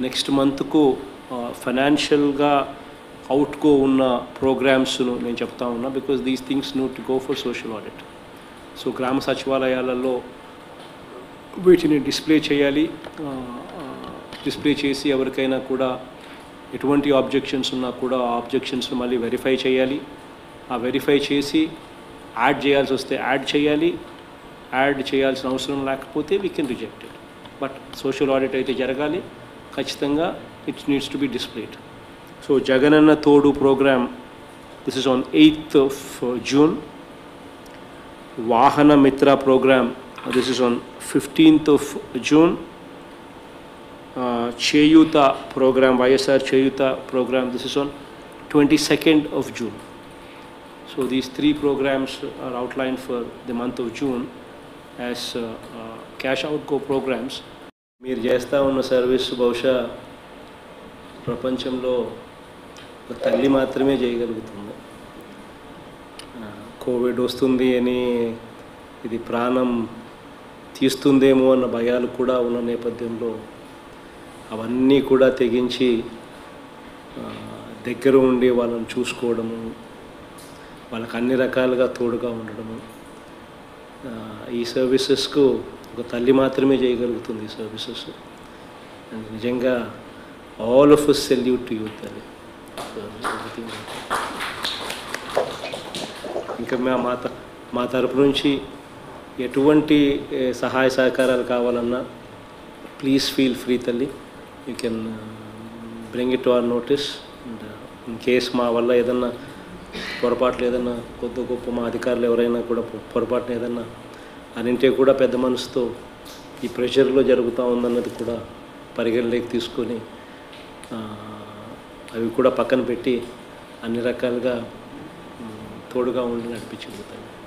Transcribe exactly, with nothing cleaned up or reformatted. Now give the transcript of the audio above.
Next మంత్కు ఫైనాన్షియల్గా అవుట్గో ఉన్న ప్రోగ్రామ్స్ను నేను చెప్తా ఉన్నా, because these things now to go for social audit. So గ్రామ సచివాలయాలలో వీటిని డిస్ప్లే చేయాలి. డిస్ప్లే చేసి ఎవరికైనా కూడా ఎటువంటి ఆబ్జెక్షన్స్ ఉన్నా కూడా ఆ ఆబ్జెక్షన్స్ను మళ్ళీ వెరిఫై చేయాలి. ఆ వెరిఫై చేసి యాడ్ చేయాల్సి వస్తే యాడ్ చేయాలి. యాడ్ చేయాల్సిన అవసరం లేకపోతే we can reject it. But social audit అయితే జరగాలి ఖచ్చితంగా. It needs to be displayed. So Jagananna Thodu program, this is on eighth of June. Vahana Mitra program, this is on fifteenth of June. Cheyutha program, YSR Cheyutha program, this is on twenty-second of June. So these three programs are outlined for the month of June as uh, uh, cash outgo programs. మీరు చేస్తూ ఉన్న service బహుశా ప్రపంచంలో ఒక తల్లి మాత్రమే చేయగలుగుతుంది. Covid వస్తుంది అని, ఇది ప్రాణం తీస్తుందేమో అన్న భయాలు కూడా ఉన్న నేపథ్యంలో అవన్నీ కూడా తెగించి దగ్గర ఉండి వాళ్ళని చూసుకోవడము, వాళ్ళకి అన్ని రకాలుగా తోడుగా ఉండడము, ఈ సర్వీసెస్కు ఒక తల్లి మాత్రమే చేయగలుగుతుంది ఈ సర్వీసెస్. నిజంగా all of us salute to you తల్లి. ఇంకా మా మా మా తరపు నుంచి ఎటువంటి సహాయ సహకారాలు కావాలన్నా ప్లీజ్ ఫీల్ ఫ్రీ తల్లి. You can bring it to our notice. And in case మా వల్ల ఏదన్నా పొరపాట్లు ఏదన్నా కొద్ది గొప్ప మా అధికారులు ఎవరైనా కూడా పొరపాటున ఏదన్నా అనింటే కూడా పెద్ద మనసుతో ఈ ప్రెషర్లో జరుగుతూ ఉందన్నది కూడా పరిగణలోకి తీసుకొని అవి కూడా పక్కన పెట్టి అన్ని రకాలుగా తోడుగా ఉండి నడిపించగలుగుతాను.